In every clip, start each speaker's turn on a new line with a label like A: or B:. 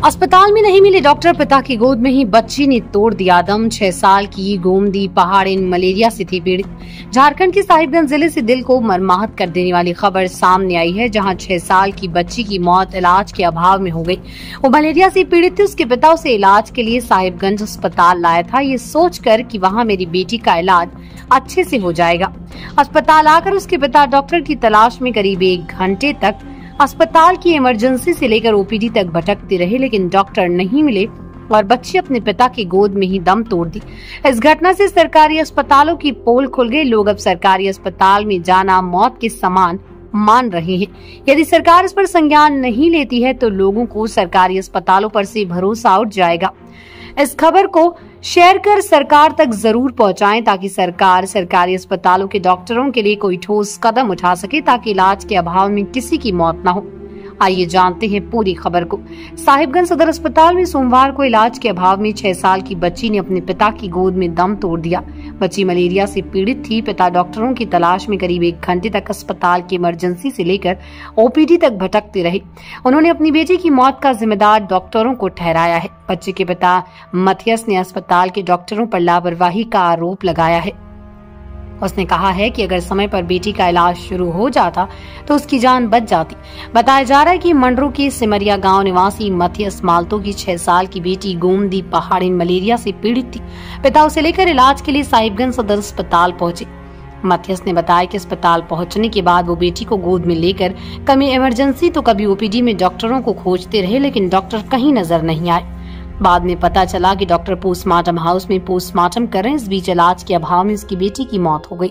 A: अस्पताल में नहीं मिले डॉक्टर, पिता की गोद में ही बच्ची ने तोड़ दिया दम। 6 साल की गोमती पहाड़िन मलेरिया से थी पीड़ित। झारखंड के साहिबगंज जिले से दिल को मरमाहत कर देने वाली खबर सामने आई है, जहां 6 साल की बच्ची की मौत इलाज के अभाव में हो गई। वो मलेरिया से पीड़ित थी। उसके पिता उसे इलाज के लिए साहिबगंज अस्पताल लाया था, ये सोचकर कि वहां मेरी बेटी का इलाज अच्छे से हो जाएगा। अस्पताल आकर उसके पिता डॉक्टर की तलाश में करीब 1 घंटे तक अस्पताल की इमरजेंसी से लेकर ओपीडी तक भटकते रहे, लेकिन डॉक्टर नहीं मिले और बच्ची अपने पिता की गोद में ही दम तोड़ दी। इस घटना से सरकारी अस्पतालों की पोल खुल गई। लोग अब सरकारी अस्पताल में जाना मौत के समान मान रहे हैं। यदि सरकार इस पर संज्ञान नहीं लेती है तो लोगों को सरकारी अस्पतालों पर से भरोसा उठ जाएगा। इस खबर को शेयर कर सरकार तक जरूर पहुंचाएं, ताकि सरकार सरकारी अस्पतालों के डॉक्टरों के लिए कोई ठोस कदम उठा सके, ताकि इलाज के अभाव में किसी की मौत न हो। आइए जानते हैं पूरी खबर को। साहिबगंज सदर अस्पताल में सोमवार को इलाज के अभाव में 6 साल की बच्ची ने अपने पिता की गोद में दम तोड़ दिया। बच्ची मलेरिया से पीड़ित थी। पिता डॉक्टरों की तलाश में करीब 1 घंटे तक अस्पताल की इमरजेंसी से लेकर ओपीडी तक भटकते रहे। उन्होंने अपनी बेटी की मौत का जिम्मेदार डॉक्टरों को ठहराया है। बच्चे के पिता मथियस ने अस्पताल के डॉक्टरों पर लापरवाही का आरोप लगाया है। उसने कहा है कि अगर समय पर बेटी का इलाज शुरू हो जाता तो उसकी जान बच जाती। बताया जा रहा है कि मंडरू के सिमरिया गांव निवासी मथियस मालतो की 6 साल की बेटी गोमती पहाड़िन मलेरिया से पीड़ित थी। पिता उसे लेकर इलाज के लिए साहिबगंज सदर अस्पताल पहुंचे। मथियस ने बताया कि अस्पताल पहुंचने के बाद वो बेटी को गोद में लेकर कभी इमरजेंसी तो कभी ओपीडी में डॉक्टरों को खोजते रहे, लेकिन डॉक्टर कहीं नजर नहीं आए। बाद में पता चला कि डॉक्टर पोस्टमार्टम हाउस में पोस्टमार्टम कर रहे हैं। इस बीच इलाज के अभाव में उसकी बेटी की मौत हो गई।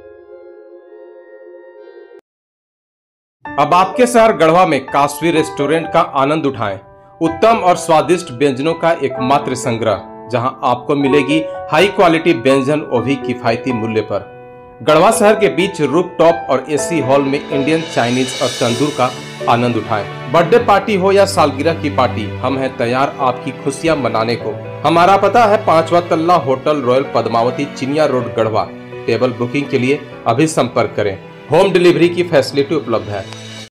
B: अब आपके शहर गढ़वा में काशवी रेस्टोरेंट का आनंद उठाएं। उत्तम और स्वादिष्ट व्यंजनों का एकमात्र संग्रह, जहां आपको मिलेगी हाई क्वालिटी व्यंजन, वो भी किफायती मूल्य पर। गढ़वा शहर के बीच रूफटॉप और एसी हॉल में इंडियन, चाइनीज और तंदूर का आनंद उठाएं। बर्थडे पार्टी हो या सालगिरह की पार्टी, हम हैं तैयार आपकी खुशियां मनाने को। हमारा पता है 5वां तल्ला hotel Royal Padmavati, Chiniya road, Garhwa. Table booking के लिए अभी संपर्क करें। होम डिलीवरी की फैसिलिटी उपलब्ध है।